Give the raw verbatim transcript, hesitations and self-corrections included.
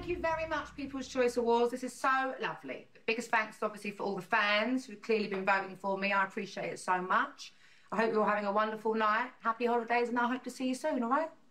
thank you very much, People's Choice Awards. This is so lovely. Biggest thanks, obviously, for all the fans who've clearly been voting for me. I appreciate it so much. I hope you're all having a wonderful night. Happy holidays, and I hope to see you soon, all right?